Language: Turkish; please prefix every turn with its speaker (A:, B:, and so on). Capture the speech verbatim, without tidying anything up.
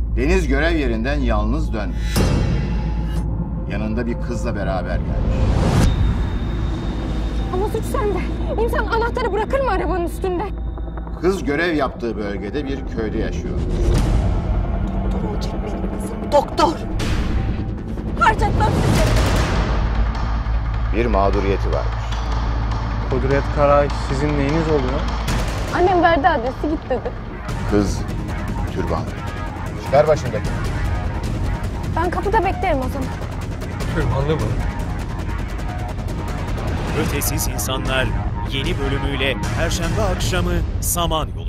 A: Deniz görev yerinden yalnız dönmüş. Yanında bir kızla beraber gelmiş.
B: Ama suç sende. İnsan anahtarı bırakır mı arabanın üstünde?
A: Kız görev yaptığı bölgede bir köyde yaşıyor.
C: Doktor olacak benim kızım. Doktor!
B: Harcatmam sizi.
A: Bir mağduriyeti varmış.
D: Kudret Karay sizin neyiniz oluyor?
B: Annem verdi adresi, git dedi.
A: Kız türbanlı. Çıkar başındaki.
B: Ben kapıda beklerim o zaman.
D: Türbanlı mı?
E: Ötesiz İnsanlar yeni bölümüyle Perşembe akşamı Samanyolu'da.